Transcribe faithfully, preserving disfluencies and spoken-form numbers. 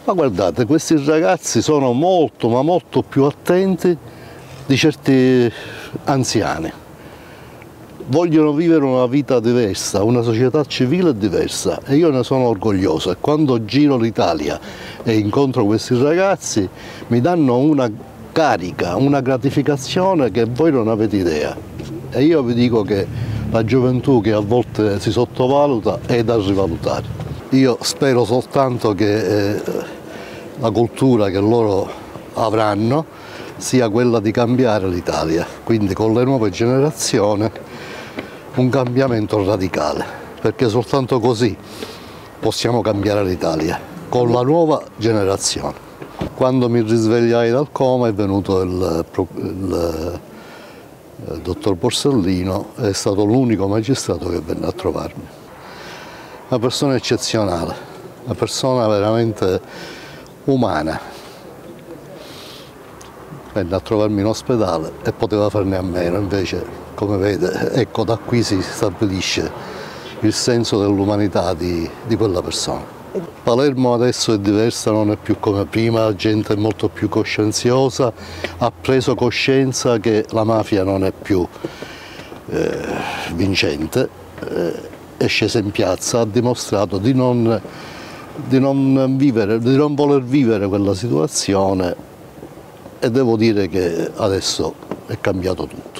Ma guardate, questi ragazzi sono molto, ma molto più attenti di certi anziani. Vogliono vivere una vita diversa, una società civile diversa e io ne sono orgoglioso. E quando giro l'Italia e incontro questi ragazzi mi danno una carica, una gratificazione che voi non avete idea. E io vi dico che la gioventù che a volte si sottovaluta è da rivalutare. Io spero soltanto che eh, la cultura che loro avranno sia quella di cambiare l'Italia, quindi con le nuove generazioni un cambiamento radicale, perché soltanto così possiamo cambiare l'Italia, con la nuova generazione. Quando mi risvegliai dal coma è venuto il, il, il dottor Borsellino, è stato l'unico magistrato che venne a trovarmi. Una persona eccezionale, una persona veramente umana. Venne a trovarmi in ospedale e poteva farne a meno, invece, come vede, ecco, da qui si stabilisce il senso dell'umanità di, di quella persona. Palermo adesso è diversa, non è più come prima, la gente è molto più coscienziosa, ha preso coscienza che la mafia non è più eh, vincente, eh, è scesa in piazza, ha dimostrato di non, di non vivere, di non voler vivere quella situazione e devo dire che adesso è cambiato tutto.